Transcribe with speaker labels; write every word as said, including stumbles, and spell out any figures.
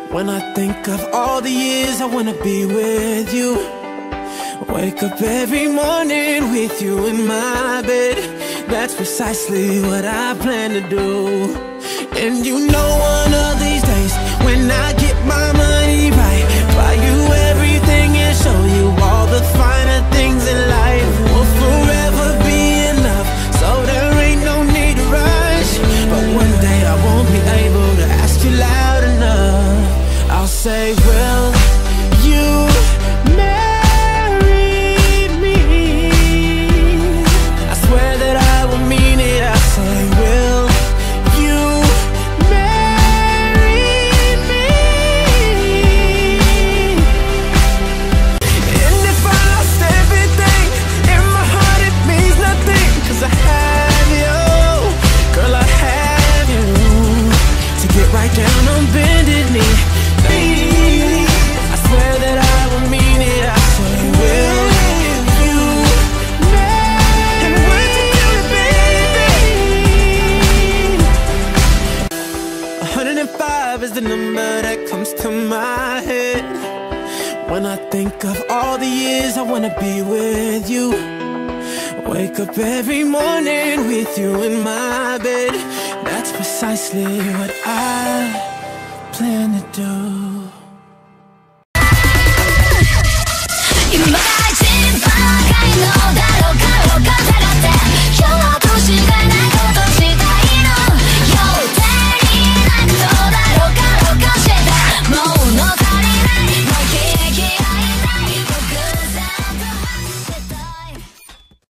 Speaker 1: When I think of all the years I wanna be with you, wake up every morning with you in my bed. That's precisely what I plan to do. And you know one of these days, when I get my money right, buy you everything and show you all the finer things in life. We'll forever be in love, so there ain't no need to rush. But one day I won't be able to ask you loud enough. I'll say, will you marry me? I swear that I will mean it. I say, will you marry me? And if I lost everything, in my heart it means nothing, 'cause I have you, girl, I have you. To get right down on bended knee, I swear that I will mean it. I say, will you marry? And would you do it, baby? one hundred five is the number that comes to my head when I think of all the years I wanna be with you. Wake up every morning with you in my bed. That's precisely what I plan to do.
Speaker 2: You might seem fine, I know that I'll